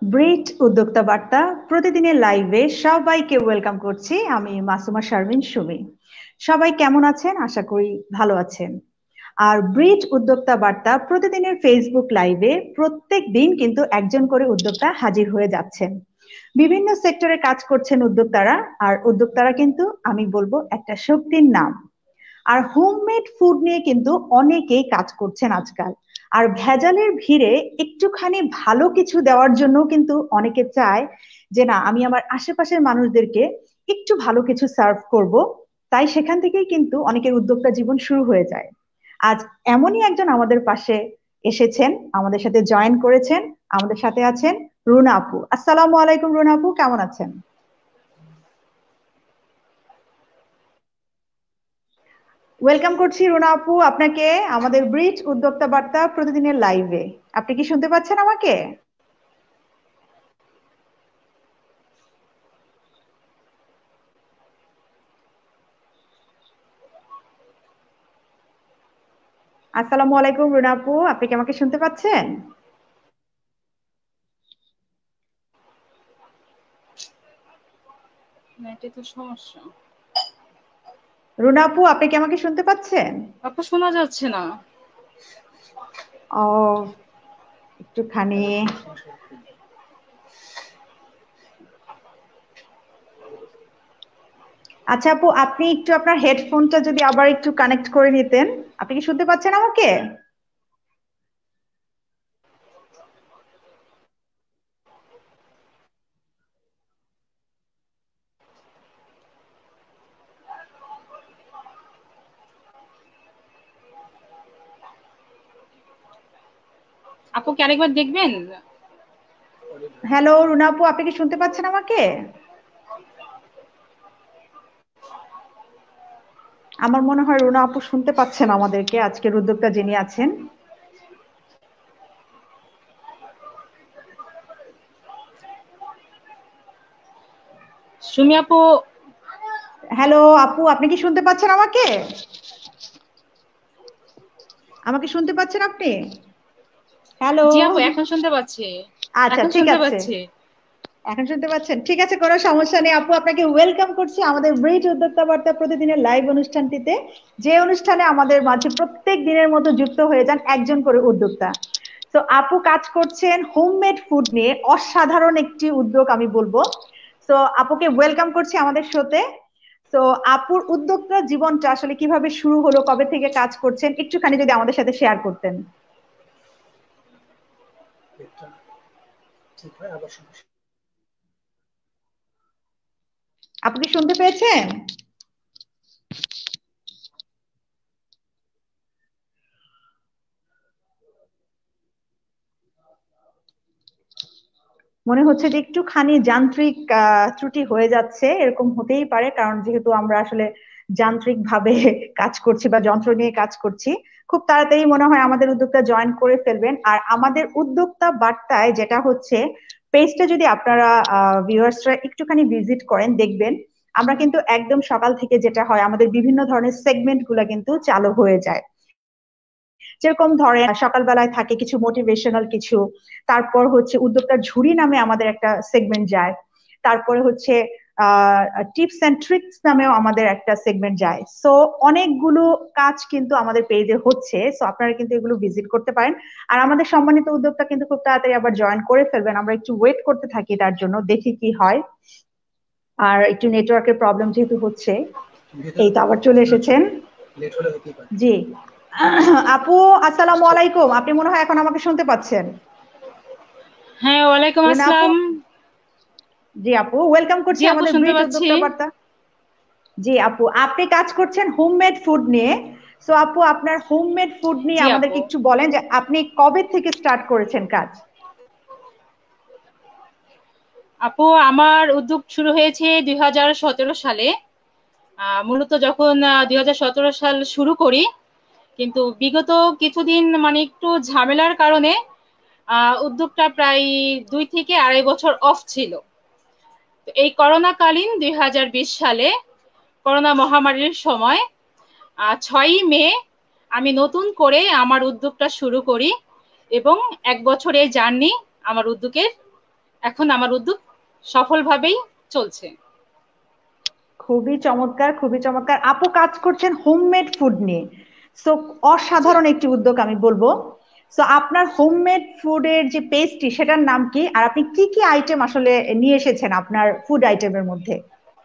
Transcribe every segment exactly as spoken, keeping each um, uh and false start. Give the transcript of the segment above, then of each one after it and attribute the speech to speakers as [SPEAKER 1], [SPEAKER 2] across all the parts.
[SPEAKER 1] ব্রিট উদ্যোক্তা বার্তা প্রতিদিনের লাইভে সবাইকে ওয়েলকাম করছি। আমি মাসুমা শারমিন সুমি। সবাই কেমন আছেন? আশা করি ভালো আছেন। আর ব্রিট উদ্যোক্তা বার্তা প্রতিদিনের ফেসবুক লাইভে প্রত্যেক দিন কিন্তু একজন করে উদ্যোক্তা হাজির হয়ে যাচ্ছেন। বিভিন্ন সেক্টরে কাজ করছেন উদ্যোক্তারা, আর উদ্যোক্তারা কিন্তু আমি বলবো একটা শক্তির নাম। আর হোমমেড ফুড নিয়ে কিন্তু অনেকেই কাজ করছেন আজকাল। আর ভেজালের ভিড়ে একটুখানি ভালো কিছু দেওয়ার জন্য কিন্তু অনেকে চায় যে না, আমি আমার আশেপাশের মানুষদেরকে একটু ভালো কিছু সার্ভ করব। তাই সেখান থেকেই কিন্তু অনেকের উদ্যোক্তা জীবন শুরু হয়ে যায়। আজ এমনই একজন আমাদের পাশে এসেছেন, আমাদের সাথে জয়েন করেছেন। আমাদের সাথে আছেন রুনা আপু। আসসালামু আলাইকুম রুনা আপু, কেমন আছেন? ওয়েলকাম করছি রুনা আপু আপনাকে আমাদের ব্রিজ উদ্যোক্তা বার্তা প্রতিদিনের লাইভে। আপনি কি শুনতে পাচ্ছেন আমাকে? আসসালামু আলাইকুম রুনা আপু, আপনি কি আমাকে শুনতে পাচ্ছেন?
[SPEAKER 2] নেটে তো সমস্যা।
[SPEAKER 1] রুনা আপু, আপনি কি আমাকে শুনতে পাচ্ছেন?
[SPEAKER 2] আপু শোনা যাচ্ছে না।
[SPEAKER 1] ও, একটুখানি। আচ্ছা আপু, আপনি একটু আপনার হেডফোনটা যদি আবার একটু কানেক্ট করে নিতেন। আপনি কি শুনতে পাচ্ছেন আমাকে?
[SPEAKER 2] আপু কি আরেকবার দেখবেন?
[SPEAKER 1] হ্যালো রুনা আপু, আপনি কি শুনতে পাচ্ছেন আমাকে? আমার মনে হয় রুনা আপু শুনতে পাচ্ছেন আমাদেরকে, আজকের উদ্যোক্তা যিনি আছেন।
[SPEAKER 2] সুমি আপু।
[SPEAKER 1] হ্যালো আপু, আপনি কি শুনতে পাচ্ছেন আমাকে? আমাকে শুনতে পাচ্ছেন আপনি? হ্যালো।
[SPEAKER 2] জি আপু, এখন শুনতে পাচ্ছি।
[SPEAKER 1] আচ্ছা
[SPEAKER 2] এখন
[SPEAKER 1] ঠিক
[SPEAKER 2] শুনতে
[SPEAKER 1] আছে,
[SPEAKER 2] পাচ্ছি।
[SPEAKER 1] এখন শুনতে পাচ্ছেন? ঠিক আছে, কোনো সমস্যা নেই আপু। আপনাকে ওয়েলকাম করছি আমাদের ব্রিজ উদ্যোক্তা বার্তা প্রতিদিনের লাইভ অনুষ্ঠানটিতে, যে অনুষ্ঠানে আমাদের মাঝে প্রত্যেক দিনের মতো যুক্ত হয়ে যান একজন করে উদ্যোক্তা। তো আপু কাজ করছেন হোমমেড ফুড নিয়ে, অসাধারণ একটি উদ্যোগ আমি বলবো। তো আপুকে ওয়েলকাম করছি আমাদের শোতে। তো আপুর উদ্যোক্তা জীবনটা আসলে কিভাবে শুরু হলো, কবে থেকে কাজ করছেন, একটুখানি যদি আমাদের সাথে শেয়ার করতেন। আপনি কি শুনতে পেয়েছেন? মনে হচ্ছে যে একটুখানি যান্ত্রিক আহ, ত্রুটি হয়ে যাচ্ছে। এরকম হতেই পারে, কারণ যেহেতু আমরা আসলে যান্ত্রিক ভাবে কাজ করছি বা যন্ত্র নিয়ে কাজ করছি। খুব তাড়াতাড়ি মনে হয় আমাদের উদ্যোক্তা জয়েন করে ফেলবেন। আর আমাদের উদ্যোক্তা বার্তায় যেটা হচ্ছে, পেজটা যদি আপনারা ভিউয়ার্সরা একটুখানি ভিজিট করেন, দেখবেন আমরা কিন্তু একদম সকাল থেকে যেটা হয়, আমাদের বিভিন্ন ধরনের সেগমেন্ট গুলা কিন্তু চালু হয়ে যায়। যেরকম ধরেন সকালবেলায় থাকে কিছু মোটিভেশনাল কিছু, তারপর হচ্ছে উদ্যোক্তার ঝুড়ি নামে আমাদের একটা সেগমেন্ট যায়, তারপরে হচ্ছে আহ টিপস এন্ড ট্রিক্স নামেও আমাদের একটা সেগমেন্ট যায়। সো অনেকগুলো কাজ কিন্তু আমাদের পেজে হচ্ছে, সো আপনারা কিন্তু এগুলো ভিজিট করতে পারেন। আর আমাদের সম্মানিত উদ্যোক্তা কিন্তু খুব তাড়াতাড়ি আবার জয়েন করে ফেলবেন, আমরা একটু ওয়েট করতে থাকি তার জন্য, দেখি কি হয়। আর একটু নেটওয়ার্কের প্রবলেম যেহেতু হচ্ছে, এই তো আবার চলে এসেছেন। জি আপু, আসসালামু আলাইকুম। আপনি মনে হয় এখন আমাকে শুনতে পাচ্ছেন?
[SPEAKER 2] হ্যাঁ, ওয়ালাইকুম
[SPEAKER 1] রুনা আপু।
[SPEAKER 2] আসসালাম।
[SPEAKER 1] জি আপু, ওয়েলকাম
[SPEAKER 2] জি
[SPEAKER 1] করছি
[SPEAKER 2] আপু,
[SPEAKER 1] আমাদের
[SPEAKER 2] শুনতে
[SPEAKER 1] ব্রিজ
[SPEAKER 2] পাচ্ছি।
[SPEAKER 1] উদ্যোক্তা বার্তা। জি আপু, আপনি কাজ করছেন হোমমেড ফুড নিয়ে। সো আপু, আপনার হোমমেড ফুড নিয়ে
[SPEAKER 2] জি আপু।
[SPEAKER 1] আমাদেরকে একটু বলেন যে আপনি কবে থেকে স্টার্ট করেছেন কাজ?
[SPEAKER 2] আপু, আমার উদ্যোগ শুরু হয়েছে দুই হাজার সতেরো সালে। আহ, মূলত যখন দুই হাজার সতেরো সাল শুরু করি, কিন্তু বিগত কিছুদিন মানে একটু ঝামেলার কারণে আহ উদ্যোগটা প্রায় দুই থেকে আড়াই বছর অফ ছিল। তো এই করোনা কালীন দুই হাজার বিশ সালে করোনা মহামারীর সময় আহ ছয়ই মে আমি নতুন করে আমার উদ্যোগটা শুরু করি, এবং এক বছরের জার্নি আমার উদ্যোগের এখন আমার উদ্যোগ সফলভাবেই চলছে।
[SPEAKER 1] খুবই চমৎকার, খুবই চমৎকার। আপু কাজ করছেন হোমমেড ফুড নিয়ে, সো
[SPEAKER 2] জি।
[SPEAKER 1] অসাধারণ একটি উদ্যোগ আমি বলবো। সো আপনার হোমমেড ফুডের যে পেস্ট্রি সেটার নাম কি, আর আপনি কি কি আইটেম আসলে নিয়ে এসেছেন আপনার ফুড আইটেমের মধ্যে?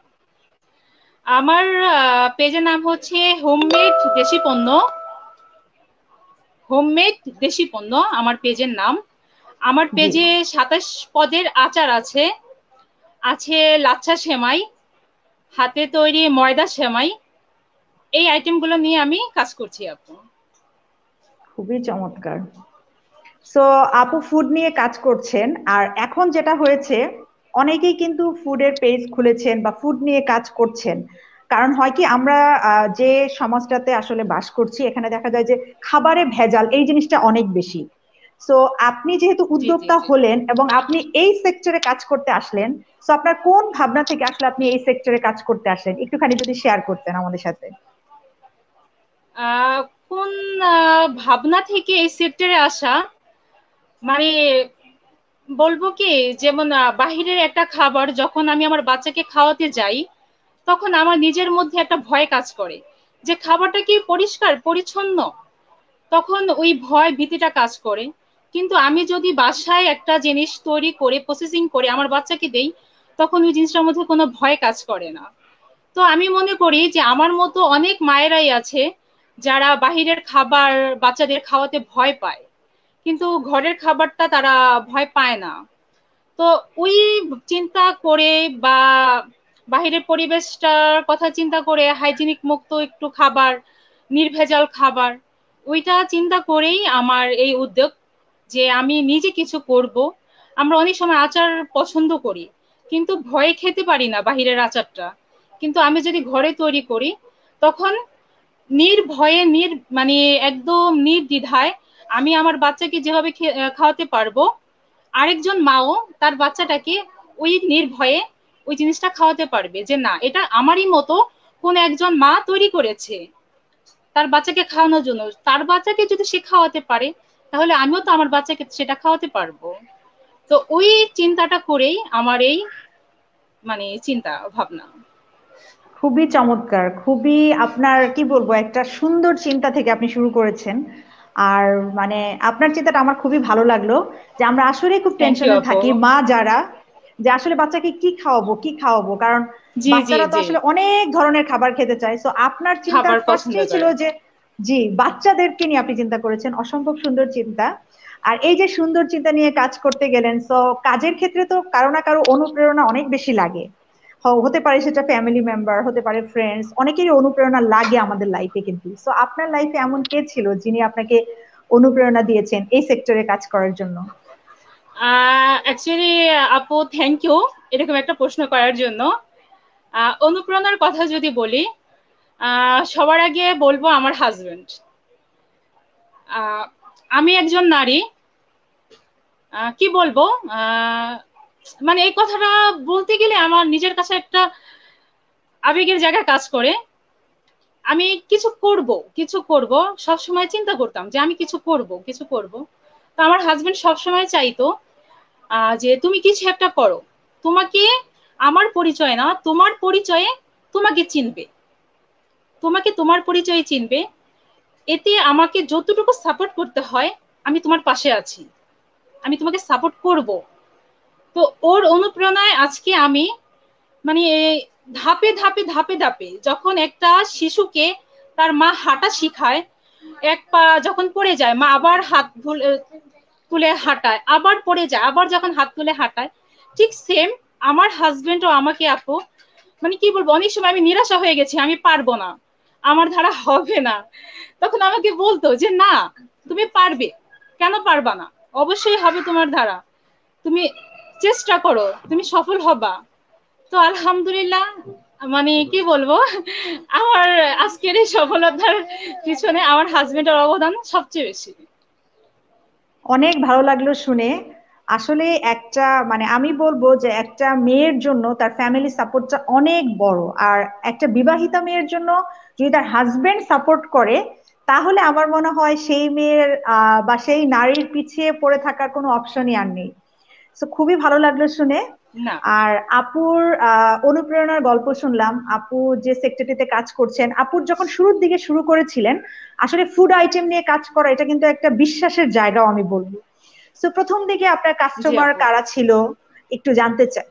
[SPEAKER 2] আমার পেজের নাম হচ্ছে হোমমেড দেশি পণ্য। হোমমেড দেশি পণ্য আমার পেজের নাম। আমার
[SPEAKER 1] জি,
[SPEAKER 2] পেজে সাতাশ পদের আচার আছে, আছে লাচ্ছা সেমাই, হাতে তৈরি ময়দা সেমাই। এই আইটেমগুলো নিয়ে আমি কাজ করছি আপু।
[SPEAKER 1] খুবই চমৎকার। সো আপু ফুড নিয়ে কাজ করছেন, আর এখন যেটা হয়েছে অনেকেই কিন্তু ফুডের পেজ খুলেছেন বা ফুড নিয়ে কাজ করছেন। কারণ হয় কি, আমরা আহ, যে সমাজটাতে আসলে বাস করছি এখানে দেখা যায় যে খাবারে ভেজাল এই জিনিসটা অনেক বেশি। সো আপনি যেহেতু
[SPEAKER 2] জি জি
[SPEAKER 1] উদ্যোক্তা
[SPEAKER 2] জি।
[SPEAKER 1] হলেন এবং আপনি এই সেক্টরে কাজ করতে আসলেন, সো আপনার কোন ভাবনা থেকে আসলে আপনি এই সেক্টরে কাজ করতে আসলেন একটুখানি যদি শেয়ার করতেন আমাদের সাথে।
[SPEAKER 2] আহ, কোন আহ, ভাবনা থেকে এই সেক্টরে আসা, মানে বলবো কি, যেমন আহ, বাহিরের একটা খাবার যখন আমি আমার বাচ্চাকে খাওয়াতে যাই, তখন আমার নিজের মধ্যে একটা ভয় কাজ করে যে খাবারটা কি পরিষ্কার পরিচ্ছন্ন, তখন ওই ভয় ভীতিটা কাজ করে। কিন্তু আমি যদি বাসায় একটা জিনিস তৈরি করে প্রসেসিং করে আমার বাচ্চাকে দেই, তখন ওই জিনিসটার মধ্যে কোনো ভয় কাজ করে না। তো আমি মনে করি যে আমার মতো অনেক মায়েরাই আছে যারা বাহিরের খাবার বাচ্চাদের খাওয়াতে ভয় পায়, কিন্তু ঘরের খাবারটা তারা ভয় পায় না। তো ওই চিন্তা করে বা বাহিরের পরিবেশটার কথা চিন্তা করে হাইজিনিক মুক্ত একটু খাবার, নির্ভেজাল খাবার, ওইটা চিন্তা করেই আমার এই উদ্যোগ যে আমি নিজে কিছু করব। আমরা অনেক সময় আচার পছন্দ করি, কিন্তু ভয়ে খেতে পারি না বাহিরের আচারটা। কিন্তু আমি যদি ঘরে তৈরি করি, তখন নির্ভয়ে নির মানে একদম নির্দ্বিধায় আমি আমার বাচ্চাকে যেভাবে খাওয়াতে পারবো, আরেকজন মাও তার বাচ্চাটাকে ওই নির্ভয়ে ওই জিনিসটা খাওয়াতে পারবে যে না, এটা আমারই মতো কোন একজন মা তৈরি করেছে তার বাচ্চাকে খাওয়ানোর জন্য। তার বাচ্চাকে যদি সে খাওয়াতে পারে, তাহলে আমিও তো আমার বাচ্চাকে সেটা খাওয়াতে পারবো। তো ওই চিন্তাটা করেই আমার এই মানে চিন্তা ভাবনা।
[SPEAKER 1] খুবই চমৎকার, খুবই আপনার কি বলবো একটা সুন্দর চিন্তা থেকে আপনি শুরু করেছেন। আর মানে আপনার চিন্তাটা আমার খুবই ভালো লাগলো, যে আমরা আসলে খুব
[SPEAKER 2] থ্যাংক ইউ
[SPEAKER 1] টেনশনে
[SPEAKER 2] আপু।
[SPEAKER 1] থাকি মা যারা, যে আসলে বাচ্চাকে কি খাওয়াবো কি খাওয়াবো, কারণ
[SPEAKER 2] জি জি
[SPEAKER 1] বাচ্চারা তো
[SPEAKER 2] জি।
[SPEAKER 1] আসলে অনেক ধরনের খাবার খেতে চায়। তো আপনার চিন্তা
[SPEAKER 2] খাবার পছন্দ
[SPEAKER 1] ফার্স্টেই ছিল
[SPEAKER 2] করে।
[SPEAKER 1] যে জি বাচ্চাদেরকে নিয়ে আপনি চিন্তা করেছেন, অসম্ভব সুন্দর চিন্তা। আর এই যে সুন্দর চিন্তা নিয়ে কাজ করতে গেলেন, তো কাজের ক্ষেত্রে তো কারো না কারো অনুপ্রেরণা অনেক বেশি লাগে। হ- হতে পারে সেটা ফ্যামিলি মেম্বার, হতে পারে ফ্রেন্ডস, অনেকেরই অনুপ্রেরণা লাগে আমাদের লাইফে। কিন্তু তো আপনার লাইফে এমন কে ছিল যিনি আপনাকে অনুপ্রেরণা দিয়েছেন এই সেক্টরে কাজ করার জন্য?
[SPEAKER 2] অ্যাকচুয়ালি আপু, থ্যাংক ইউ এরকম একটা প্রশ্ন করার জন্য। আহ, অনুপ্রেরণার কথা যদি বলি, আহ, সবার আগে বলবো আমার হাজবেন্ড। আমি একজন নারী, আহ, কি বলবো, আহ, মানে এই কথাটা বলতে গেলে আমার নিজের কাছে একটা আবেগের জায়গায় কাজ করে। আমি কিছু করব, কিছু করব সবসময় চিন্তা করতাম যে আমি কিছু করব, কিছু করব। তো আমার হাজবেন্ড সবসময় চাইতো আহ, যে তুমি কিছু একটা করো, তোমাকে আমার পরিচয় না, তোমার পরিচয়ে তোমাকে চিনবে, তোমাকে তোমার পরিচয়ে চিনবে, এতে আমাকে যতটুকু সাপোর্ট করতে হয় আমি তোমার পাশে আছি, আমি তোমাকে সাপোর্ট করব। তো ওর অনুপ্রেরণায় আজকে আমি মানে ধাপে ধাপে ধাপে ধাপে যখন একটা শিশুকে তার মা হাঁটা শিখায়, এক পা যখন পড়ে যায় মা আবার হাত তুলে হাঁটায়, আবার পড়ে যায় আবার যখন হাত তুলে হাঁটায়, ঠিক সেম আমার হাজবেন্ড ও আমাকে আপু, মানে কি বলবো, অনেক সময় আমি নিরাশা হয়ে গেছি, আমি পারবো না, আমার দ্বারা হবে না, তখন আমাকে বলতো যে না, তুমি পারবে, কেন পারবা না, অবশ্যই হবে তোমার দ্বারা, তুমি চেষ্টা করো, তুমি সফল হবা। তো আলহামদুলিল্লাহ, মানে কি বলবো, আমার আজকের এই সফলতার পিছনে আমার হাজবেন্ডের অবদান সবচেয়ে বেশি।
[SPEAKER 1] অনেক ভালো লাগলো শুনে। আসলে একটা মানে আমি বলবো যে একটা মেয়ের জন্য তার ফ্যামিলি সাপোর্টটা অনেক বড়। আর একটা বিবাহিতা মেয়ের জন্য যদি তার হাজবেন্ড সাপোর্ট করে, তাহলে আমার মনে হয় সেই মেয়ের আহ বা সেই নারীর পিছিয়ে পড়ে থাকার কোনো অপশনই আর নেই। তো খুবই ভালো লাগলো শুনে।
[SPEAKER 2] না।
[SPEAKER 1] আর আপুর আহ, অনুপ্রেরণার গল্প শুনলাম। আপু যে সেক্টরটিতে কাজ করছেন, আপুর যখন শুরুর দিকে শুরু করেছিলেন, আসলে ফুড আইটেম নিয়ে কাজ করা এটা কিন্তু একটা বিশ্বাসের জায়গাও আমি বলবো। তো প্রথম দিকে আপনার
[SPEAKER 2] জি
[SPEAKER 1] কাস্টমার
[SPEAKER 2] আপু।
[SPEAKER 1] কারা ছিল একটু জানতে চাই।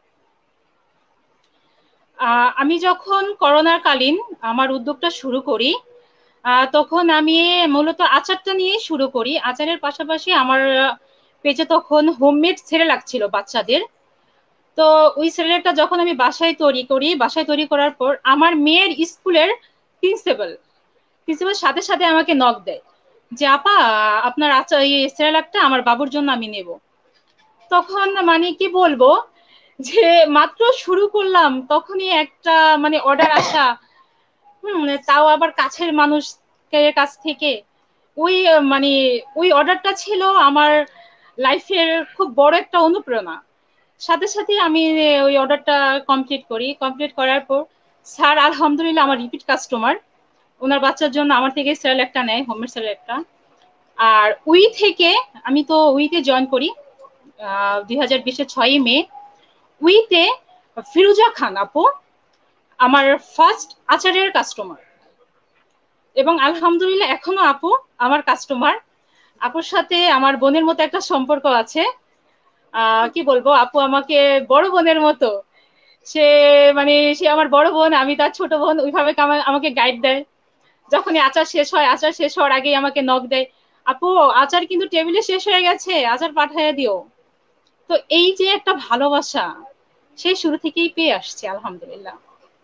[SPEAKER 2] আহ, আমি যখন করোনার কালীন আমার উদ্যোগটা শুরু করি, আহ, তখন আমি মূলত আচারটা নিয়ে শুরু করি। আচারের পাশাপাশি আমার পেজে তখন হোমমেড সেরেলাক ছিল বাচ্চাদের। তো ওই সেরেলাকটা যখন আমি বাসায় তৈরি করি, বাসায় তৈরি করার পর আমার মেয়ের স্কুলের প্রিন্সিপাল প্রিন্সিপাল সাথে সাথে আমাকে নক দেয় যে আপা, আপনার আচার এই সেরেলাকটা আমার বাবুর জন্য আমি নেব। তখন মানে কি বলবো, যে মাত্র শুরু করলাম তখনই একটা মানে অর্ডার আসা, হুম, তাও আবার কাছের মানুষের কাছ থেকে। ওই আহ, মানে ওই অর্ডারটা ছিল আমার লাইফের খুব বড় একটা অনুপ্রেরণা। সাথে সাথে আমি ওই অর্ডারটা কমপ্লিট করি। কমপ্লিট করার পর স্যার আলহামদুলিল্লাহ আমার রিপিট কাস্টমার, ওনার বাচ্চার জন্য আমার থেকে সেল একটা নেয়, হোমের সেল একটা। আর উই থেকে আমি তো উইতে জয়েন করি আহ দুই হাজার বিশের ছয়ই মে। উইতে ফিরুজা খান আপু আমার ফার্স্ট আচারের কাস্টমার, এবং আলহামদুলিল্লাহ এখনো আপু আমার কাস্টমার। আপুর সাথে আমার বোনের মতো একটা সম্পর্ক আছে। আহ কি বলবো, আপু আমাকে বড় বোনের মতো। সে মানে সে আমার বড় বোন, আমি তার ছোট বোন, ওইভাবে আমাকে গাইড দেয়। যখনই আচার শেষ হয়, আচার শেষ হওয়ার আগেই আমাকে নক দেয়, আপু আচার কিন্তু টেবিলে শেষ হয়ে গেছে, আচার পাঠাইয়া দিও। তো এই যে একটা ভালোবাসা, সেই শুরু থেকেই পেয়ে আসছে আলহামদুলিল্লাহ।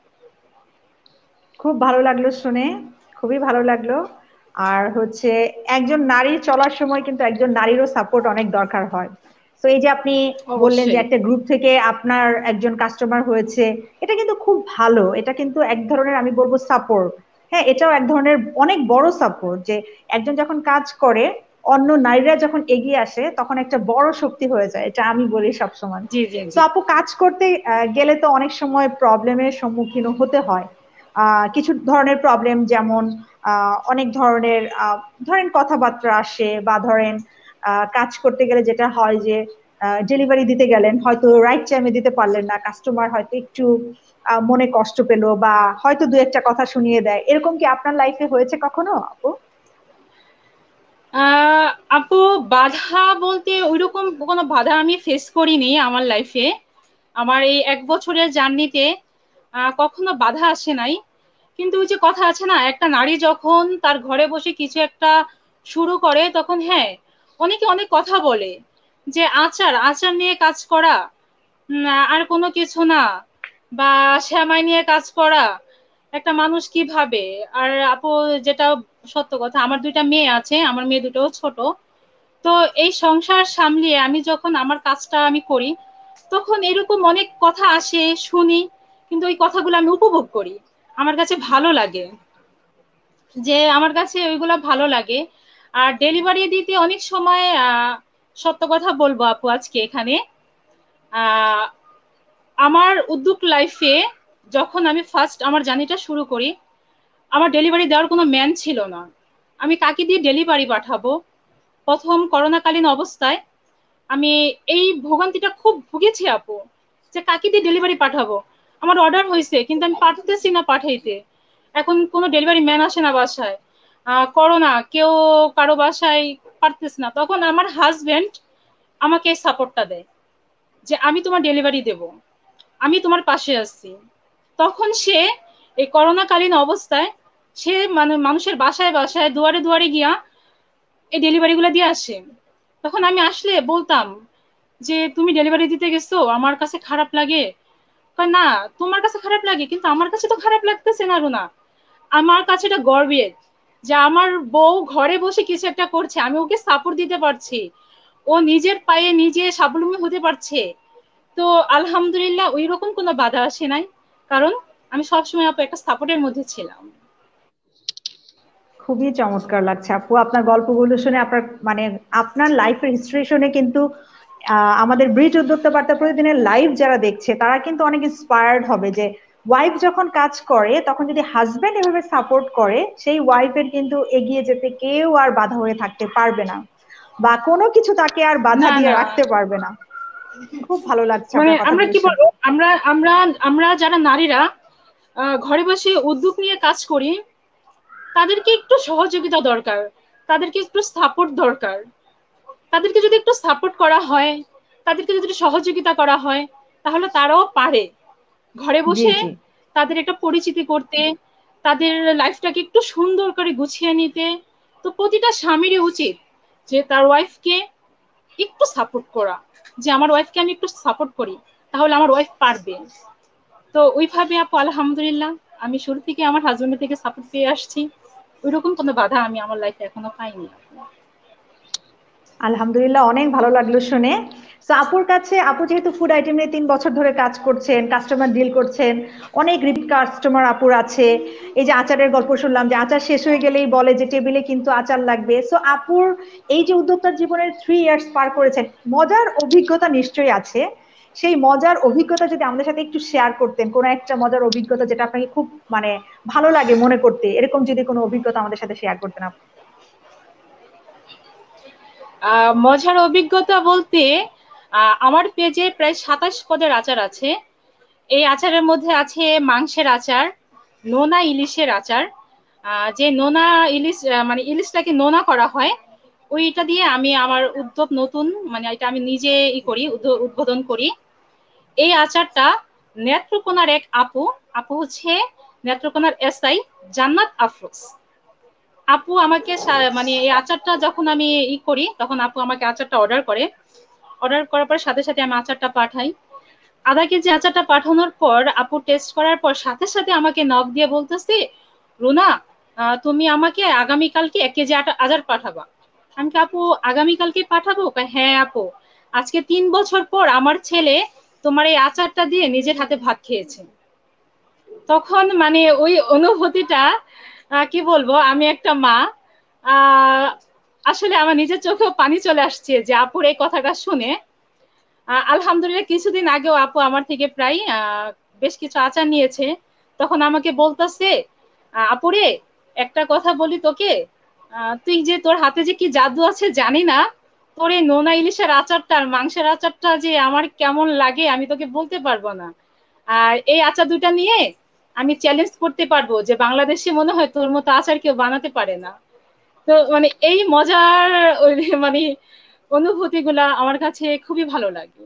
[SPEAKER 1] খুব ভালো লাগলো শুনে, খুবই ভালো লাগলো। আর হচ্ছে একজন নারী চলার সময় কিন্তু একজন নারীরও সাপোর্ট অনেক দরকার হয়। তো এই যে আপনি বললেন যে
[SPEAKER 2] অবশ্যই।
[SPEAKER 1] একটা গ্রুপ থেকে আপনার একজন কাস্টমার হয়েছে, এটা কিন্তু খুব ভালো। এটা কিন্তু এক ধরনের আমি বলবো সাপোর্ট। হ্যাঁ, এটাও এক ধরনের অনেক বড় সাপোর্ট যে একজন যখন কাজ করে, অন্য নারীরা যখন এগিয়ে আসে তখন একটা বড় শক্তি হয়ে যায়, এটা আমি বলি সবসময়।
[SPEAKER 2] জি জি
[SPEAKER 1] তো
[SPEAKER 2] জি।
[SPEAKER 1] আপু কাজ করতে আহ, গেলে তো অনেক সময় প্রবলেমের সম্মুখীন হতে হয়। আহ কিছু ধরনের প্রবলেম, যেমন আহ অনেক ধরনের আহ ধরেন কথাবার্তা আসে, বা ধরেন আহ কাজ করতে গেলে যেটা হয় যে ডেলিভারি দিতে গেলেন, হয়তো রাইট টাইমে দিতে পারলেন না, কাস্টমার হয়তো একটু আহ, মনে কষ্ট পেলো, বা হয়তো দু একটা কথা শুনিয়ে দেয়। এরকম কি আপনার লাইফে হয়েছে কখনো আপু?
[SPEAKER 2] আহ আপু, বাধা বলতে ওইরকম কোনো বাধা আমি ফেস করিনি আমার লাইফে। আমার এই এক বছরের জার্নিতে কখনো বাধা আসে নাই। কিন্তু ওই যে কথা আছে না, একটা নারী যখন তার ঘরে বসে কিছু একটা শুরু করে, তখন হ্যাঁ, অনেকে অনেক কথা বলে যে আচার আচার নিয়ে কাজ করা, উম, আর কোনো কিছু না, বা শ্যামাই নিয়ে কাজ করা, একটা মানুষ কি ভাবে। আর আপু, যেটা সত্য কথা, আমার দুইটা মেয়ে আছে, আমার মেয়ে দুটোও ছোট। তো এই সংসার সামলিয়ে আমি যখন আমার কাজটা আমি করি, তখন এরকম অনেক কথা আসে, শুনি, কিন্তু ওই কথাগুলো আমি উপভোগ করি। আমার কাছে ভালো লাগে, যে আমার কাছে ওইগুলা ভালো লাগে। আর ডেলিভারি দিতে অনেক সময় আহ সত্য কথা বলবো আপু আজকে এখানে, আহ আমার উদ্যোগ লাইফে যখন আমি ফার্স্ট আমার জার্নিটা শুরু করি, আমার ডেলিভারি দেওয়ার কোনো ম্যান ছিল না। আমি কাকে দিয়ে ডেলিভারি পাঠাবো? প্রথম করোনাকালীন অবস্থায় আমি এই ভোগান্তিটা খুব ভুগেছি আপু, যে কাকে দিয়ে ডেলিভারি পাঠাবো। আমার অর্ডার হয়েছে কিন্তু আমি পাঠাতেছি না পাঠাইতে। এখন কোনো ডেলিভারি ম্যান আসে না বাসায়। আহ করোনা, কেউ কারো বাসায় পারতেছে না। তখন আমার হাজবেন্ড আমাকে এই সাপোর্টটা দেয় যে আমি তোমার ডেলিভারি দেব, আমি তোমার পাশে আছি। তখন সে এই করোনাকালীন অবস্থায় সে মানে মানুষের বাসায় বাসায় দুয়ারে দুয়ারে গিয়া এই ডেলিভারি গুলো দিয়ে আসে। তখন আমি আসলে বলতাম যে তুমি ডেলিভারি দিতে গেছো, আমার কাছে খারাপ লাগে। কয়, না, তোমার কাছে খারাপ লাগে কিন্তু আমার কাছে তো খারাপ লাগতেছে না রুনা। আমার কাছে এটা গর্বের যে আমার বউ ঘরে বসে কিছু একটা করছে, আমি ওকে সাপোর্ট দিতে পারছি, ও নিজের পায়ে নিজে স্বাবলম্বী হতে পারছে। তো আলহামদুলিল্লাহ ওই রকম কোনো বাধা আসে নাই, কারণ আমি সবসময় আপু একটা সাপোর্টের মধ্যে ছিলাম।
[SPEAKER 1] খুবই চমৎকার লাগছে আপু আপনার গল্পগুলো শুনে। আপনার মানে আপনার লাইফের হিস্ট্রি শুনে কিন্তু আহ, আমাদের ব্রিজ উদ্যোক্তা বার্তা প্রতিদিনের লাইভ যারা দেখছে তারা কিন্তু অনেক ইন্সপায়ার্ড হবে যে ওয়াইফ যখন কাজ করে তখন যদি হাজবেন্ড এভাবে সাপোর্ট করে, সেই ওয়াইফের কিন্তু এগিয়ে যেতে কেউ আর বাধা হয়ে থাকতে পারবে না, বা কোনো কিছু তাকে আর বাধা
[SPEAKER 2] না
[SPEAKER 1] দিয়ে
[SPEAKER 2] না।
[SPEAKER 1] রাখতে পারবে না। খুব ভালো লাগছে
[SPEAKER 2] মানে
[SPEAKER 1] আপনার
[SPEAKER 2] আমরা
[SPEAKER 1] কথাগুলো
[SPEAKER 2] কি
[SPEAKER 1] শুনে।
[SPEAKER 2] বলবো, আমরা আমরা আমরা যারা নারীরা আহ, ঘরে বসে উদ্যোগ নিয়ে কাজ করি, তাদেরকে একটু সহযোগিতা দরকার, তাদেরকে একটু সাপোর্ট দরকার। তাদেরকে যদি একটু সাপোর্ট করা হয়, তাদেরকে যদি একটু সহযোগিতা করা হয়, তাহলে তারাও পারে ঘরে
[SPEAKER 1] জি
[SPEAKER 2] বসে
[SPEAKER 1] জি।
[SPEAKER 2] তাদের একটা পরিচিতি করতে, তাদের লাইফটাকে একটু সুন্দর করে গুছিয়ে নিতে। তো প্রতিটা স্বামীরই উচিত যে তার ওয়াইফকে একটু সাপোর্ট করা, যে আমার ওয়াইফকে আমি একটু সাপোর্ট করি, তাহলে আমার ওয়াইফ পারবে। তো ওইভাবে আপু আলহামদুলিল্লাহ আমি শুরু থেকে আমার হাজবেন্ডের থেকে সাপোর্ট পেয়ে আসছি। ওইরকম কোনো বাধা আমি আমার লাইফে এখনো পাইনি।
[SPEAKER 1] আলহামদুলিল্লাহ, অনেক ভালো লাগলো শুনে। তো আপুর কাছে, আপু যেহেতু ফুড আইটেম নিয়ে তিন বছর ধরে কাজ করছেন, কাস্টমার ডিল করছেন, অনেক রিপিট কাস্টমার আপুর আছে। এই যে আচারের গল্প শুনলাম, যে আচার শেষ হয়ে গেলেই বলে যে টেবিলে কিন্তু আচার লাগবে। সো আপুর এই যে উদ্যোক্তার জীবনের থ্রি ইয়ার্স পার করেছেন, মজার অভিজ্ঞতা নিশ্চয়ই আছে। সেই মজার অভিজ্ঞতা যদি আমাদের সাথে একটু শেয়ার করতেন, কোনো একটা মজার অভিজ্ঞতা যেটা আপনাকে খুব মানে ভালো লাগে মনে করতে, এরকম যদি কোনো অভিজ্ঞতা আমাদের সাথে শেয়ার করতেন আপু।
[SPEAKER 2] আহ মজার অভিজ্ঞতা বলতে, আহ, আমার পেজে প্রায় সাতাশ পদের আচার আছে। এই আচারের মধ্যে আছে মাংসের আচার, নোনা ইলিশের আচার। আহ, যে নোনা ইলিশ, আহ, মানে ইলিশটাকে নোনা করা হয়, ওইটা দিয়ে আমি আমার উদ্যোগ নতুন, মানে এটা আমি নিজে ই করি, উদ্ভ- উদ্বোধন করি। এই আচারটা নেত্রকোনার এক আপু, আপু হচ্ছে নেত্রকোনার এসআই জান্নাত আফরোজ। আপু আমাকে সা- মানে এই আচারটা যখন আমি ই করি, তখন আপু আমাকে আচারটা অর্ডার করে। অর্ডার করার পর সাথে সাথে আমি আচারটা পাঠাই। আধা কেজি আচারটা পাঠানোর পর আপু টেস্ট করার পর সাথে সাথে আমাকে নক দিয়ে বলতেছে, রুনা, আহ, তুমি আমাকে আগামীকালকে এক কেজি আটা- আচার পাঠাবা। আমি কি, আপু আগামীকালকে পাঠাবো? কয়, হ্যাঁ আপু, আজকে তিন বছর পর আমার ছেলে তোমার এই আচারটা দিয়ে নিজের হাতে ভাত খেয়েছে। তখন মানে ওই অনুভূতিটা, আহ, কি বলবো, আমি একটা মা, আহ, আসলে আমার নিজের চোখেও পানি চলে আসছে যে আপুর এই কথাটা শুনে। আহ, আলহামদুলিল্লাহ কিছুদিন আগেও আপু আমার থেকে প্রায় আহ, বেশ কিছু আচার নিয়েছে। তখন আমাকে বলতেছে, আপুরে একটা কথা বলি তোকে, আহ, তুই যে তোর হাতে যে কি জাদু আছে জানি না, তোর এই নোনা ইলিশের আচারটা আর মাংসের আচারটা যে আমার কেমন লাগে আমি তোকে বলতে পারবো না। আর এই আচার দুটা নিয়ে আমি চ্যালেঞ্জ করতে পারবো যে বাংলাদেশে মনে হয় তোর মতো আচার কেউ বানাতে পারে না। তো মানে এই মজার ওই মানে অনুভূতি গুলা আমার কাছে খুবই ভালো লাগে।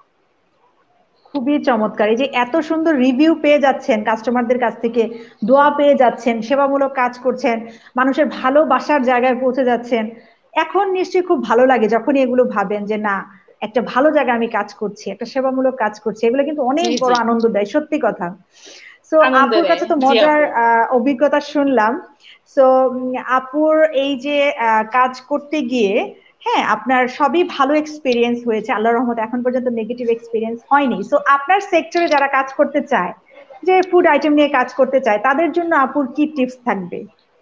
[SPEAKER 1] খুবই চমৎকার, এই যে এত সুন্দর রিভিউ পেয়ে যাচ্ছেন কাস্টমারদের কাছ থেকে, দোয়া পেয়ে যাচ্ছেন, সেবামূলক কাজ করছেন, মানুষের ভালোবাসার জায়গায় পৌঁছে যাচ্ছেন। এখন নিশ্চয়ই খুব ভালো লাগে যখনই এগুলো ভাবেন যে না, একটা ভালো জায়গায় আমি কাজ করছি, একটা সেবামূলক কাজ করছি। এগুলো কিন্তু অনেক
[SPEAKER 2] জি
[SPEAKER 1] বড়
[SPEAKER 2] জি,
[SPEAKER 1] আনন্দ দেয়, সত্যি কথা। সো
[SPEAKER 2] আনন্দ
[SPEAKER 1] আপুর
[SPEAKER 2] দেয়।
[SPEAKER 1] কাছে তো
[SPEAKER 2] জি
[SPEAKER 1] মজার
[SPEAKER 2] আপু।
[SPEAKER 1] আহ, অভিজ্ঞতা শুনলাম। সো আপুর এই যে আহ, কাজ করতে গিয়ে, হ্যাঁ আপনার সবই ভালো এক্সপিরিয়েন্স হয়েছে আল্লাহর রহমতে, এখন পর্যন্ত নেগেটিভ এক্সপিরিয়েন্স হয়নি। সো আপনার সেক্টরে যারা কাজ করতে চায়, যে ফুড আইটেম নিয়ে কাজ করতে চায়, তাদের জন্য আপুর কি টিপস থাকবে?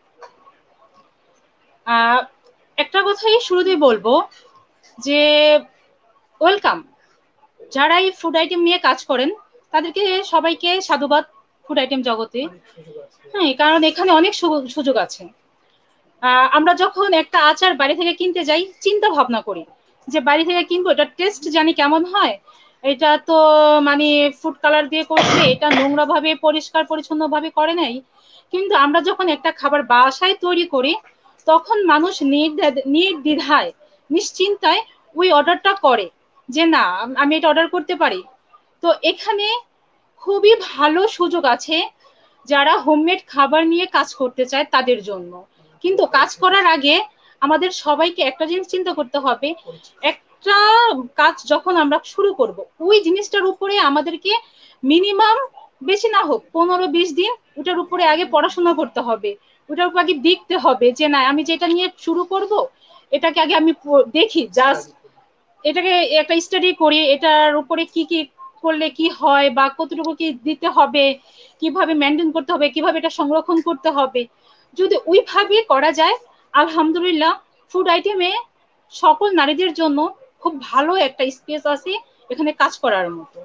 [SPEAKER 2] আহ একটা কথাই শুরুতেই বলবো যে ওয়েলকাম, যারা এই ফুড আইটেম নিয়ে কাজ করেন তাদেরকে সবাইকে সাধুবাদ। ফুড আইটেম জগতে, হ্যাঁ, কারণ এখানে অনেক সু- সুযোগ আছে। আহ, আমরা যখন একটা আচার বাড়ি থেকে কিনতে যাই, চিন্তা ভাবনা করি যে বাড়ি থেকে কিনবো, এটা টেস্ট জানি কেমন হয়, এটা তো মানে ফুড কালার দিয়ে করছে, এটা নোংরা ভাবে পরিষ্কার পরিচ্ছন্ন ভাবে করে নাই। কিন্তু আমরা যখন একটা খাবার বাসায় তৈরি করি, তখন মানুষ নির্দ্বিধা- নির্দ্বিধায় নিশ্চিন্তায় ওই অর্ডারটা করে যে না, আমি এটা অর্ডার করতে পারি। তো এখানে খুবই ভালো সুযোগ আছে যারা হোমমেড খাবার নিয়ে কাজ করতে চায় তাদের জন্য। কিন্তু কাজ করার আগে আমাদের সবাইকে একটা জিনিস চিন্তা করতে হবে, একটা কাজ যখন আমরা শুরু করব, ওই জিনিসটার উপরে আমাদেরকে মিনিমাম, বেশি না হোক পনেরো বিশ দিন ওটার উপরে আগে পড়াশোনা করতে হবে। ওটার উপর আগে দেখতে হবে যে না, আমি যেটা নিয়ে শুরু করব এটাকে আগে আমি প- দেখি, জাস্ট এটাকে একটা স্টাডি করি, এটার উপরে কি কি করলে কি হয় বা কতটুকু কি দিতে হবে, কিভাবে মেনটেন করতে হবে, কিভাবে এটা সংরক্ষণ করতে হবে। যদি ওইভাবে করা যায়, আলহামদুলিল্লাহ ফুড আইটেমে সকল নারীদের জন্য খুব ভালো একটা স্পেস আছে এখানে কাজ করার মতো।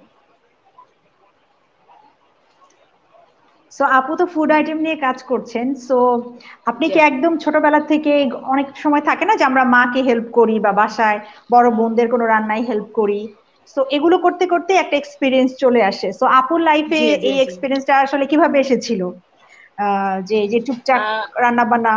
[SPEAKER 1] সো আপু তো ফুড আইটেম নিয়ে কাজ করছেন। সো আপনি
[SPEAKER 2] জি
[SPEAKER 1] কি
[SPEAKER 2] আপু।
[SPEAKER 1] একদম ছোটবেলা থেকে, অনেক সময় থাকে না যে আমরা মাকে হেল্প করি বা বাসায় বড় বোনদের কোনো রান্নায় হেল্প করি, সো এগুলো করতে করতে একটা এক্সপিরিয়েন্স চলে আসে। সো আপুর লাইফে
[SPEAKER 2] জি জি
[SPEAKER 1] এই
[SPEAKER 2] জি
[SPEAKER 1] এক্সপিরিয়েন্সটা আসলে কিভাবে এসেছিল? আহ যে যে টুকটাক
[SPEAKER 2] আহ
[SPEAKER 1] রান্না বান্না।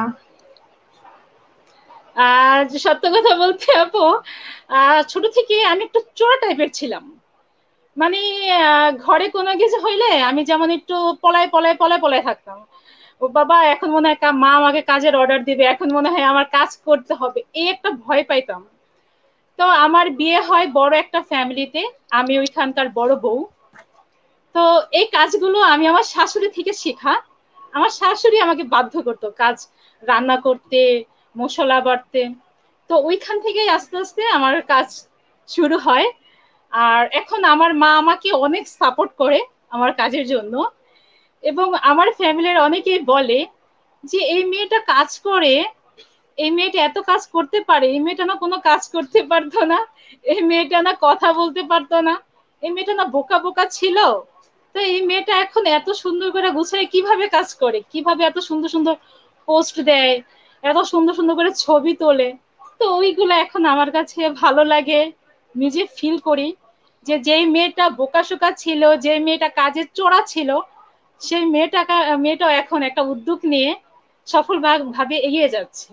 [SPEAKER 2] আর সত্য কথা বলতে আপু, আহ ছোট থেকে আমি একটু চোরা টাইপের ছিলাম। মানে আহ, ঘরে কোনো কিছু হইলে আমি যেমন একটু পলায় পলায় পলায় পলায় থাকতাম। ও বাবা, এখন মনে হয় কা- মা আমাকে কাজের অর্ডার দিবে, এখন মনে হয় আমার কাজ করতে হবে, এই একটা ভয় পাইতাম। তো আমার বিয়ে হয় বড় একটা ফ্যামিলিতে, আমি ওইখানকার বড় বউ। তো এই কাজগুলো আমি আমার শাশুড়ি থেকে শেখা। আমার শাশুড়ি আমাকে বাধ্য করতো কাজ, রান্না করতে, মশলা বাটতে। তো ওইখান থেকেই আস্তে আস্তে আমার কাজ শুরু হয়। আর এখন আমার মা আমাকে অনেক সাপোর্ট করে আমার কাজের জন্য। এবং আমার ফ্যামিলির অনেকেই বলে যে এই মেয়েটা কাজ করে, এই মেয়েটা এত কাজ করতে পারে, এই মেয়েটা না কোনো কাজ করতে পারতো না, এই মেয়েটা না কথা বলতে পারতো না, এই মেয়েটা না বোকা বোকা ছিল, তো এই মেয়েটা এখন এত সুন্দর করে গুছায় কিভাবে কাজ করে, কিভাবে এত সুন্দর সুন্দর পোস্ট দেয়, এত সুন্দর সুন্দর করে ছবি তোলে। তো ওইগুলো এখন আমার কাছে ভালো লাগে, নিজে ফিল করি যে যেই মেয়েটা বোকাশোকা ছিল, যে মেয়েটা কাজের চোরা ছিল, সেই মেয়েটা মেয়েটাও এখন একটা উদ্যোগ নিয়ে সফল ভাবে এগিয়ে যাচ্ছে।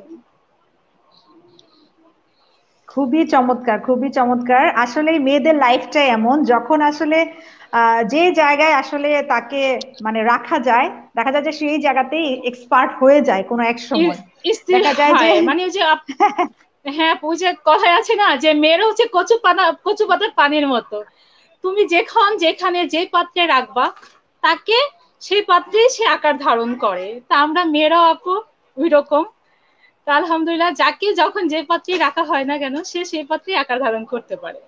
[SPEAKER 1] খুবই চমৎকার, খুবই চমৎকার। আসলে মেয়েদের লাইফটাই এমন, যখন আসলে আহ যে জায়গায় আসলে তাকে মানে রাখা যায়, দেখা যায় যে সেই জায়গাতেই এক্সপার্ট হয়ে যায় কোনো এক সময়।
[SPEAKER 2] ই- স্থির
[SPEAKER 1] দেখা যায় যে
[SPEAKER 2] হয়, মানে ওই যে আপ- হ্যাঁ, ওই যে কথায় আছে না যে মেয়েরা হচ্ছে কচু পানা, কচু পাতার পানির মতো। তুমি যেখান যেখানে যে পাত্রে রাখবা, তাকে সেই পাত্রেই সে আকার ধারণ করে। তা আমরা মেয়েরাও আপু ওই রকম। তা আলহামদুলিল্লাহ, যাকে যখন যে পাত্রে রাখা হয় না কেন, সে সেই পাত্রে আকার ধারণ করতে পারে।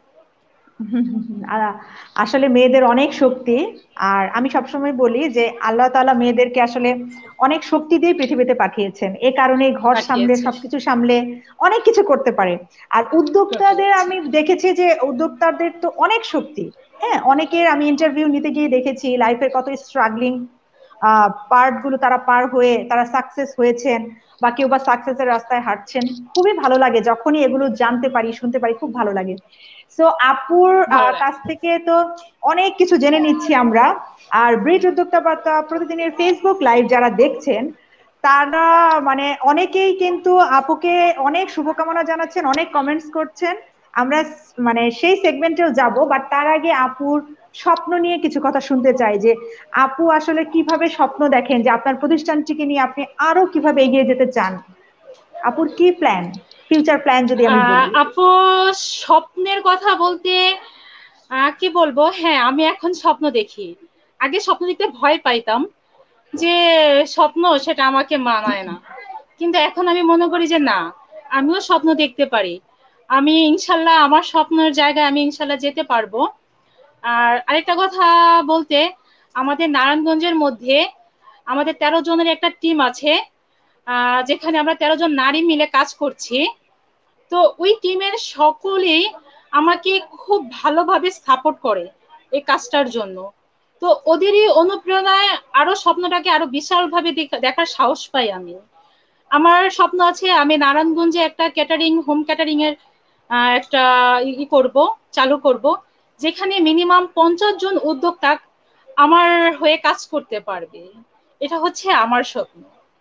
[SPEAKER 1] আর আসলে মেয়েদের অনেক শক্তি। আর আমি সবসময় বলি যে আল্লাহ তাআলা মেয়েদেরকে আসলে অনেক শক্তি দিয়ে পৃথিবীতে পাঠিয়েছেন, এ কারণে ঘর সামলে
[SPEAKER 2] পাঠিয়েছে,
[SPEAKER 1] সবকিছু সামলে অনেক কিছু করতে পারে। আর
[SPEAKER 2] করতে
[SPEAKER 1] উদ্যোক্তাদের
[SPEAKER 2] পারছে।
[SPEAKER 1] আমি দেখেছি যে উদ্যোক্তাদের তো অনেক শক্তি। হ্যাঁ, অনেকের আমি ইন্টারভিউ নিতে গিয়ে দেখেছি লাইফের কত স্ট্রাগলিং আহ পার্ট গুলো তারা পার হয়ে তারা সাকসেস হয়েছেন, বা কেউ বা সাকসেসের রাস্তায় হাঁটছেন। খুবই ভালো লাগে যখনই এগুলো জানতে পারি, শুনতে পারি, খুব ভালো লাগে। সো আপুর
[SPEAKER 2] ভালো
[SPEAKER 1] আহ, কাছ
[SPEAKER 2] লাগে।
[SPEAKER 1] থেকে তো অনেক কিছু জেনে নিচ্ছি আমরা। আর ব্রিজ উদ্যোক্তা বার্তা প্রতিদিনের ফেসবুক লাইভ যারা দেখছেন, তারা মানে অনেকেই কিন্তু আপুকে অনেক শুভকামনা জানাচ্ছেন, অনেক কমেন্টস করছেন। আমরা স- মানে সেই সেগমেন্টেও যাব, বাট তার আগে আপুর স্বপ্ন নিয়ে কিছু কথা শুনতে চাই, যে আপু আসলে কিভাবে স্বপ্ন দেখেন, যে আপনার প্রতিষ্ঠানটিকে নিয়ে আপনি আরো কিভাবে এগিয়ে যেতে চান। আপুর কি প্ল্যান, ফিউচার প্ল্যান যদি আমি
[SPEAKER 2] আহ
[SPEAKER 1] বলি?
[SPEAKER 2] আপু, স্বপ্নের কথা বলতে আহ কি বলবো, হ্যাঁ আমি এখন স্বপ্ন দেখি। আগে স্বপ্ন দেখতে ভয় পাইতাম যে স্বপ্ন সেটা আমাকে মানায় না, কিন্তু এখন আমি মনে করি যে না, আমিও স্বপ্ন দেখতে পারি। আমি ইনশাল্লাহ আমার স্বপ্নের জায়গায় আমি ইনশাল্লাহ যেতে পারবো। আর আরেকটা কথা বলতে, আমাদের নারায়ণগঞ্জের মধ্যে আমাদের তেরো জনের একটা টিম আছে, আহ যেখানে আমরা তেরো জন নারী মিলে কাজ করছি। তো ওই টিমের সকলেই আমাকে খুব ভালোভাবে সাপোর্ট করে এই কাজটার জন্য। তো ওদেরই অনুপ্রেরণায় আরো স্বপ্নটাকে আরো বিশাল ভাবে দেখার সাহস পাই আমি। আমার স্বপ্ন আছে আমি নারায়ণগঞ্জে একটা ক্যাটারিং, হোম ক্যাটারিং এর আহ, একটা ই করব, চালু করব, যেখানে মিনিমাম পঞ্চাশ জন উদ্যোক্তা আমার হয়ে কাজ করতে পারবে। এটা হচ্ছে আমার স্বপ্ন।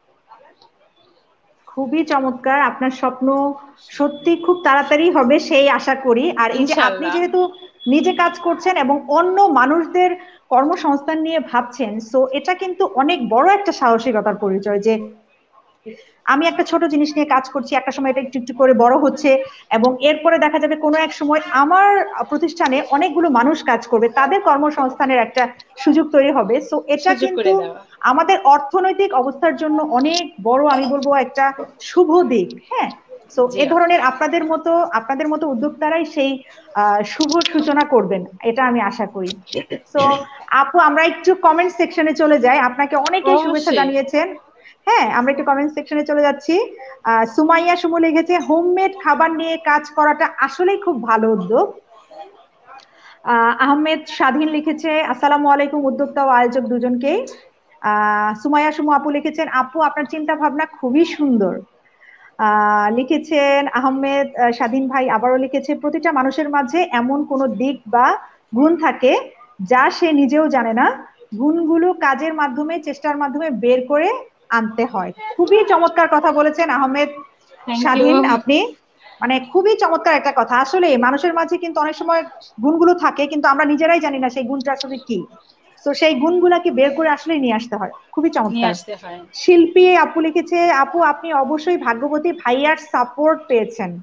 [SPEAKER 1] খুবই চমৎকার, আপনার স্বপ্ন সত্যি খুব তাড়াতাড়ি হবে সেই আশা করি। আর এই যে আপনি
[SPEAKER 2] ইনশাল্লাহ।
[SPEAKER 1] যেহেতু নিজে কাজ করছেন এবং অন্য মানুষদের কর্মসংস্থান নিয়ে ভাবছেন, সো এটা কিন্তু অনেক বড় একটা সাহসিকতার পরিচয়, যে আমি একটা ছোট জিনিস নিয়ে কাজ করছি, একটা সময় এটা একটু একটু করে বড় হচ্ছে, এবং এরপরে দেখা যাবে কোনো এক সময় আমার প্রতিষ্ঠানে অনেকগুলো মানুষ কাজ করবে, তাদের কর্মসংস্থানের একটা সুযোগ তৈরি হবে। সো এটা
[SPEAKER 2] সুযোগ
[SPEAKER 1] কিন্তু
[SPEAKER 2] করে দেওয়া।
[SPEAKER 1] আমাদের অর্থনৈতিক অবস্থার জন্য অনেক বড়, আমি বলবো একটা শুভ দিক। হ্যাঁ, সো
[SPEAKER 2] জি
[SPEAKER 1] এ
[SPEAKER 2] আপু।
[SPEAKER 1] ধরনের আপনাদের মতো আপনাদের মতো উদ্যোক্তারাই সেই আহ শুভ সূচনা করবেন, এটা আমি আশা করি। সো আপু, আমরা একটু কমেন্ট সেকশনে চলে যাই। আপনাকে অনেকেই শুভেচ্ছা
[SPEAKER 2] অবশ্যই।
[SPEAKER 1] জানিয়েছেন। হ্যাঁ, আমরা একটু কমেন্ট সেকশনে চলে যাচ্ছি। আহ সুমাইয়া সুমু লিখেছে, হোমমেড খাবার নিয়ে কাজ করাটা আসলেই খুব ভালো উদ্যোগ। আহ আহমেদ স্বাধীন লিখেছে, আসসালামু আলাইকুম উদ্যোক্তা ও আয়োজক দুজনকেই। আহ সুমাইয়া সুমু আপু লিখেছেন, আপু আপনার চিন্তা ভাবনা খুবই সুন্দর। আহ লিখেছেন আহমেদ আহ, স্বাধীন ভাই আবারও লিখেছে, প্রতিটা মানুষের মাঝে এমন কোনো দিক বা গুণ থাকে যা সে নিজেও জানে না, গুণগুলো কাজের মাধ্যমে চেষ্টার মাধ্যমে বের করে আনতে হয়। খুবই চমৎকার কথা বলেছেন আহমেদ
[SPEAKER 2] থ্যাংক ইউ।
[SPEAKER 1] স্বাধীন আপনি, মানে খুবই চমৎকার একটা কথা। আসলে মানুষের মাঝে কিন্তু অনেক সময় গুণগুলো থাকে কিন্তু আমরা নিজেরাই জানি না সেই গুণটা আসলে কি। তো সেই গুণগুলাকে বের করে আসলে নিয়ে আসতে হয়। খুবই
[SPEAKER 2] নিয়ে
[SPEAKER 1] চমৎকার।
[SPEAKER 2] আসতে হয়।
[SPEAKER 1] শিল্পী আপু লিখেছে, আপু আপনি অবশ্যই ভাগ্যবতী, ভাইয়ার সাপোর্ট পেয়েছেন।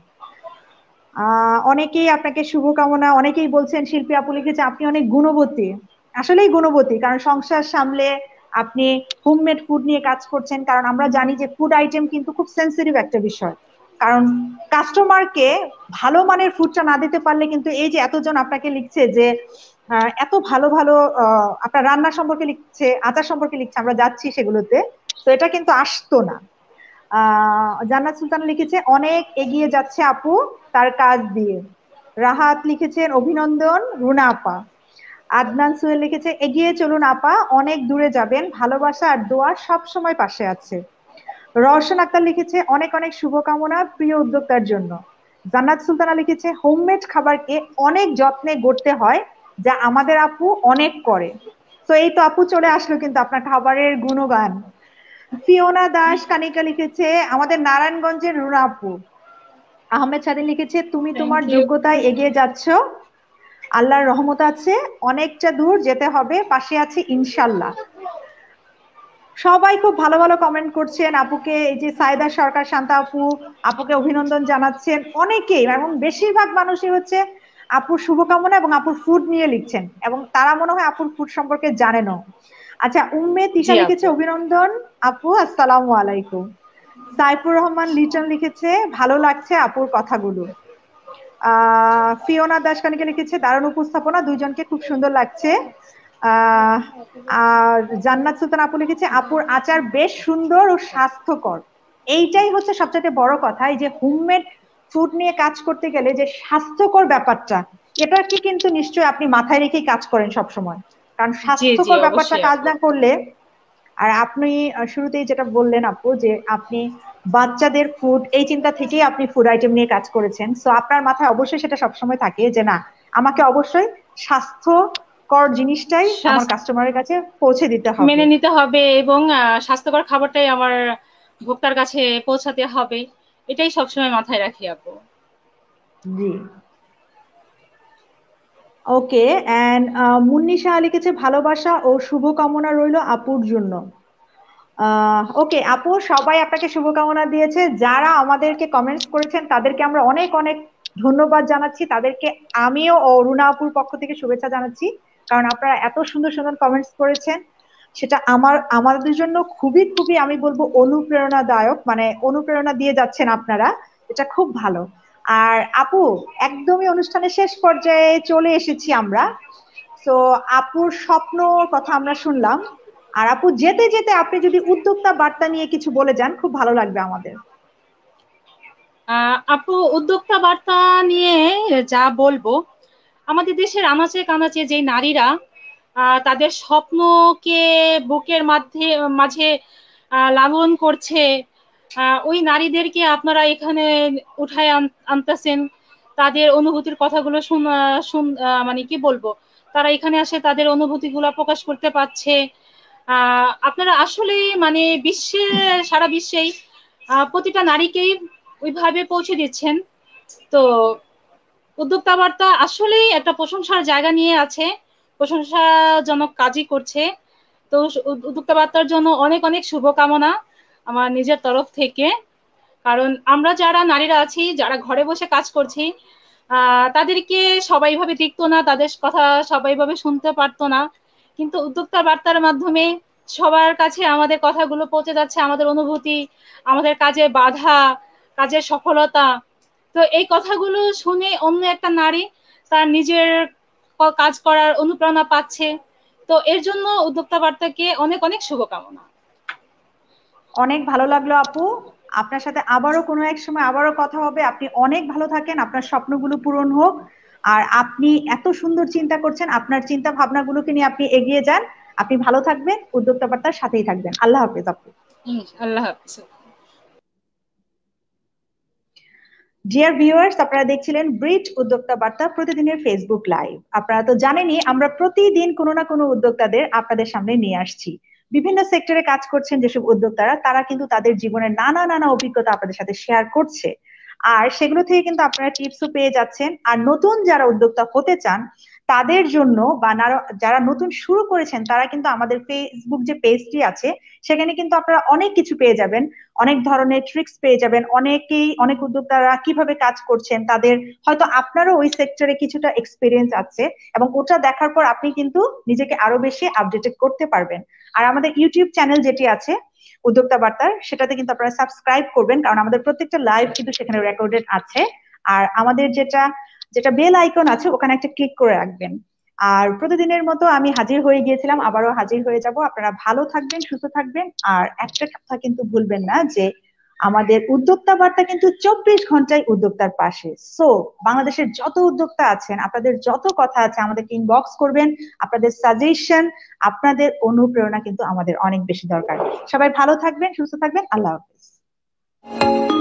[SPEAKER 1] আহ অনেকেই আপনাকে শুভকামনা, অনেকেই বলছেন। শিল্পী আপু লিখেছে আপনি অনেক গুণবতী, আসলেই গুণবতী, কারণ সংসার সামলে আপনি হোমমেড ফুড নিয়ে কাজ করছেন। কারণ আমরা জানি যে ফুড আইটেম কিন্তু খুব সেন্সিটিভ একটা বিষয়, কারণ কাস্টমারকে ভালো মানের ফুডটা না দিতে পারলে কিন্তু এই যে এতজন আপনাকে লিখছে যে আহ, এত ভালো ভালো আহ, আপনার রান্না সম্পর্কে লিখছে, আচার সম্পর্কে লিখছে, আমরা যাচ্ছি সেগুলোতে, তো এটা কিন্তু আসতো না। আহ জান্নাত সুলতান লিখেছে অনেক এগিয়ে যাচ্ছে আপু তার কাজ দিয়ে। রাহাত লিখেছেন অভিনন্দন রুনা আপা। আদনান সোহেল লিখেছে এগিয়ে চলুন আপা, অনেক দূরে যাবেন, ভালোবাসা আর দোয়া সব সময় পাশে আছে। রওশন আক্তার লিখেছে অনেক অনেক শুভকামনা প্রিয় উদ্যোক্তার জন্য। জান্নাত সুলতানা লিখেছে হোমমেড খাবারকে অনেক যত্নে গড়তে হয়, যা আমাদের আপু অনেক করে। তো এই তো আপু চলে আসলো কিন্তু আপনার খাবারের গুণগান। ফিওনা দাস কানিকা লিখেছে আমাদের নারায়ণগঞ্জের রুনা আপু। আহমেদ স্বাধীন লিখেছে তুমি
[SPEAKER 2] থ্যাংক
[SPEAKER 1] তোমার
[SPEAKER 2] ইউ।
[SPEAKER 1] যোগ্যতায় এগিয়ে যাচ্ছ, আল্লাহর রহমত আছে, অনেকটা দূর যেতে হবে, পাশে আছি ইনশাল্লাহ। সবাই খুব ভালো ভালো কমেন্ট করছেন আপুকে। এই যে সাইদা সরকার শান্তা আপু আপুকে অভিনন্দন জানাচ্ছেন অনেকেই, এবং বেশিরভাগ মানুষই হচ্ছে আপুর শুভকামনা এবং আপুর ফুড নিয়ে লিখছেন, এবং তারা মনে হয় আপুর ফুড সম্পর্কে জানেনও। আচ্ছা, উম্মে তিশা
[SPEAKER 2] জি
[SPEAKER 1] লিখেছে
[SPEAKER 2] আপু।
[SPEAKER 1] অভিনন্দন আপু, আসসালামু আলাইকুম। সাইফুর রহমান লিটন লিখেছে ভালো লাগছে আপুর কথাগুলো। আহ ফিওনা দাস কানিকে লিখেছে দারুণ উপস্থাপনা, দুইজনকে খুব সুন্দর লাগছে। আহ আর জান্নাত সুলতান আপু লিখেছে আপুর আচার বেশ সুন্দর ও স্বাস্থ্যকর। এইটাই হচ্ছে সবচেয়ে বড় কথা, এই যে হোমমেড ফুড নিয়ে কাজ করতে গেলে যে স্বাস্থ্যকর ব্যাপারটা, এটাকে কিন্তু নিশ্চয়ই আপনি মাথায় রেখেই কাজ করেন সব সময়। কারণ
[SPEAKER 2] জি জি
[SPEAKER 1] স্বাস্থ্যকর ব্যাপারটা
[SPEAKER 2] অবশ্যই
[SPEAKER 1] কাজ
[SPEAKER 2] আপু।
[SPEAKER 1] না করলে, আর আপনি আহ, শুরুতেই যেটা বললেন আপু যে আপনি বাচ্চাদের ফুড, এই চিন্তা থেকেই আপনি ফুড আইটেম নিয়ে কাজ করেছেন, সো আপনার মাথায় অবশ্যই সেটা সবসময় থাকে যে না, আমাকে অবশ্যই স্বাস্থ্যকর জিনিসটাই আমার
[SPEAKER 2] স্বাস্থ্য
[SPEAKER 1] কাস্টমারের কাছে পৌঁছে দিতে হবে।
[SPEAKER 2] মেনে নিতে হবে এবং আহ, স্বাস্থ্যকর খাবারটাই আমার ভোক্তার কাছে পৌঁছাতে হবে, এটাই সবসময় মাথায় রাখি আপু।
[SPEAKER 1] জি, ওকে। এন্ড মুন্নি সাহা লিখেছে ভালোবাসা ও শুভকামনা রইলো আপুর জন্য। আহ ওকে আপু, সবাই আপনাকে শুভকামনা দিয়েছে, যারা আমাদেরকে কমেন্টস করেছেন তাদেরকে আমরা অনেক অনেক ধন্যবাদ জানাচ্ছি, তাদেরকে আমিও ও অরুণা আপুর পক্ষ থেকে শুভেচ্ছা জানাচ্ছি, কারণ আপনারা এত সুন্দর সুন্দর কমেন্টস করেছেন। সেটা আমার আমাদের জন্য খুবই খুবই আমি বলবো অনুপ্রেরণাদায়ক, মানে অনুপ্রেরণা দিয়ে যাচ্ছেন আপনারা, এটা খুব ভালো। আর আপু, একদমই অনুষ্ঠানের শেষ পর্যায়ে চলে এসেছি আমরা। তো আপুর স্বপ্ন কথা আমরা শুনলাম, আর আপু যেতে যেতে আপনি যদি উদ্যোক্তা বার্তা নিয়ে কিছু বলে যান খুব ভালো লাগবে আমাদের।
[SPEAKER 2] আহ আপু, উদ্যোক্তা বার্তা নিয়ে যা বলবো, আমাদের দেশের আনাচে কানাচে যে নারীরা আহ, তাদের স্বপ্নকে বুকের মাঝে মাঝে আহ, লালন করছে, আহ, ওই নারীদেরকে আপনারা এখানে উঠায় আন- আনতেছেন। তাদের অনুভূতির কথাগুলো শুন আহ, শুন আহ, মানে কি বলবো, তারা এখানে আসে তাদের অনুভূতিগুলো প্রকাশ করতে পারছে। আহ, আপনারা আসলে মানে বিশ্বে, সারা বিশ্বেই আহ, প্রতিটা নারীকেই ওইভাবে পৌঁছে দিচ্ছেন। তো উদ্যোক্তা বার্তা আসলেই একটা প্রশংসার জায়গা নিয়ে আছে, প্রশংসাজনক কাজই করছে। তো উদ- উদ্যোক্তা বার্তার জন্য অনেক অনেক শুভকামনা আমার নিজের তরফ থেকে। কারণ আমরা যারা নারীরা আছি, যারা ঘরে বসে কাজ করছি, আহ তাদেরকে সবাই ভাবে দেখতো না, তাদের কথা সবাই ভাবে শুনতে পারতো না। কিন্তু উদ্যোক্তা বার্তার মাধ্যমে সবার কাছে আমাদের কথাগুলো পৌঁছে যাচ্ছে, আমাদের অনুভূতি, আমাদের কাজে বাধা, কাজের সফলতা। তো এই কথাগুলো শুনে অন্য একটা নারী তার নিজের ক- কাজ করার অনুপ্রেরণা পাচ্ছে। তো এর জন্য উদ্যোক্তা বার্তাকে অনেক অনেক শুভকামনা।
[SPEAKER 1] অনেক ভালো লাগলো আপু, আপনার সাথে আবারও কোনো এক সময় আবারও কথা হবে। আপনি অনেক ভালো থাকেন, আপনার স্বপ্নগুলো পূরণ হোক। আর আপনি এত সুন্দর চিন্তা করছেন, আপনার চিন্তা ভাবনাগুলোকে নিয়ে আপনি এগিয়ে যান। আপনি ভালো থাকবেন, উদ্যোক্তা বার্তার সাথেই থাকবেন। আল্লাহ হাফেজ আপু।
[SPEAKER 2] আল্লাহ হাফিজ।
[SPEAKER 1] ডিয়ার ভিউয়ার্স, আপনারা দেখছিলেন ব্রিট উদ্যোক্তা বার্তা প্রতিদিনের ফেসবুক লাইভ। আপনারা তো জানেনই আমরা প্রতিদিন কোনো না কোনো উদ্যোক্তাদের আপনাদের সামনে নিয়ে আসছি। বিভিন্ন সেক্টরে কাজ করছেন যেসব উদ্যোক্তারা, তারা কিন্তু তাদের জীবনের নানা নানা অভিজ্ঞতা আপনাদের সাথে শেয়ার করছে, আর সেগুলো থেকে কিন্তু আপনারা টিপসও পেয়ে যাচ্ছেন। আর নতুন যারা উদ্যোক্তা হতে চান তাদের জন্য বা যারা নতুন শুরু করেছেন তারা কিন্তু আমাদের ফেসবুক যে পেজটি আছে সেখানে কিন্তু আপনারা অনেক কিছু পেয়ে যাবেন, অনেক ধরনের ট্রিক্স পেয়ে যাবেন। অনেকেই অনেক উদ্যোক্তারা কিভাবে কাজ করছেন, তাদের হয়তো আপনারও ওই সেক্টরে কিছুটা এক্সপিরিয়েন্স আছে, এবং ওটা দেখার পর আপনি কিন্তু নিজেকে আরো বেশি আপডেটেড করতে পারবেন। আর আমাদের ইউটিউব চ্যানেল যেটি আছে উদ্যোক্তা বার্তার, সেটাতে কিন্তু আপনারা সাবস্ক্রাইব করবেন, কারণ আমাদের প্রত্যেকটা লাইভ কিন্তু সেখানে রেকর্ডেড আছে। আর আমাদের যেটা যেটা বেল আইকন আছে ওখানে একটা ক্লিক করে রাখবেন। আর প্রতিদিনের মতো আমি হাজির হয়ে গিয়েছিলাম, আবারও হাজির হয়ে যাব। আপনারা ভালো থাকবেন, সুস্থ থাকবেন, আর একটা কথা কিন্তু ভুলবেন না যে আমাদের উদ্যোক্তা বার্তা কিন্তু চব্বিশ ঘন্টায় উদ্যোক্তার পাশে। সো বাংলাদেশের যত উদ্যোক্তা আছেন, আপনাদের যত কথা আছে আমাদেরকে ইনবক্স করবেন। আপনাদের সাজেশন, আপনাদের অনুপ্রেরণা কিন্তু আমাদের অনেক বেশি দরকার। সবাই ভালো থাকবেন, সুস্থ থাকবেন। আল্লাহ হাফেজ।